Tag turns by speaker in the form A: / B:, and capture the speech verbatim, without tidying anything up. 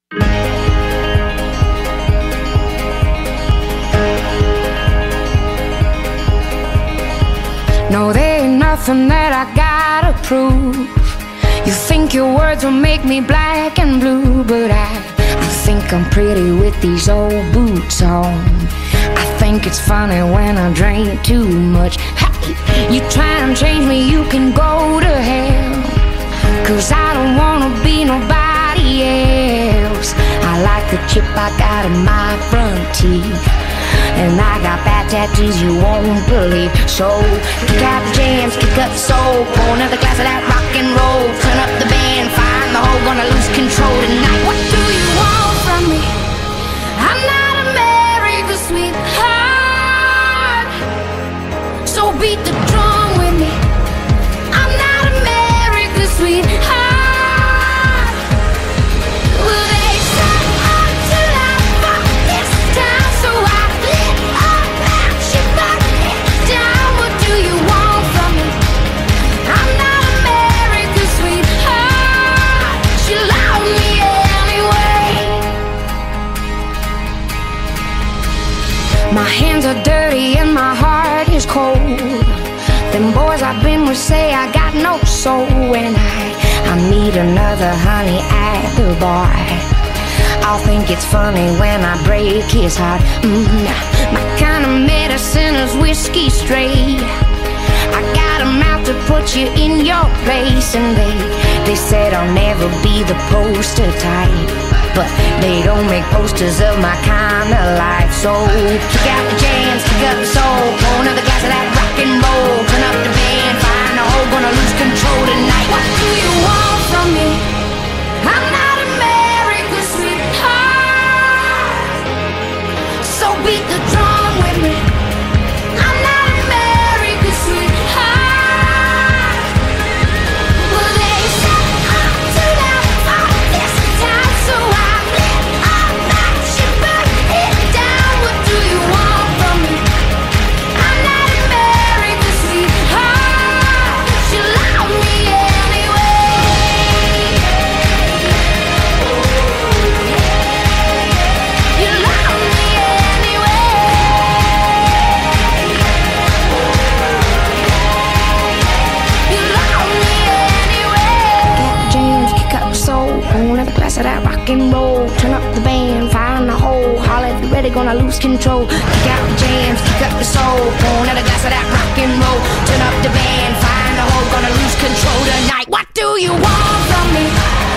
A: No, there ain't nothing that I gotta prove. You think your words will make me black and blue, but I, I think I'm pretty with these old boots on. I think it's funny when I drink too much. Hey, you try and change me, you can go to hell, 'cause I don't wanna be nobody else. I like the chip I got in my front teeth, and I got bad tattoos you won't believe. So kick out the jams, kick up the soul, pour another glass of that rock and roll. Turn up the band, find the hole, gonna lose control tonight. What do you want from me? I'm not America's sweetheart, so beat the drum with me. I'm not America's sweetheart. Well, they said I'm too loud for this town, so I lit up and she burned it down. What do you want from me? I'm not America's sweetheart. She loved me anyway. My hands are dirty and my heart is cold. Them boys I've been with say I got no soul. When I, I meet another honey at the bar, I'll think it's funny when I break his heart. mm, My kind of medicine is whiskey straight. I got a mouth to put you in your place, and they, they said I'll never be the poster type, but they don't make posters of my kind of life. So kick out the jams, kick up the soul, pour another glass of that rock and roll. Turn up the band, find a hole, gonna lose control tonight. What do you want from me? I'm not America's sweetheart, so beat the drum with me. I'm not America's sweetheart. Well, they said I'm too loud for this town, so I lit up and she burned it down. What do you want from me? I'm not America's sweetheart. She loved me anyway. You love me anyway. You love me anyway. Kick out the jams, kick up the soul, pour another glass of that rock and roll. Turn up the band, find the hole, holler if you're ready, gonna lose control. Kick out the jams, kick up the soul, pour another glass of that rock and roll. Turn up the band, find the hole, gonna lose control tonight. What do you want from me?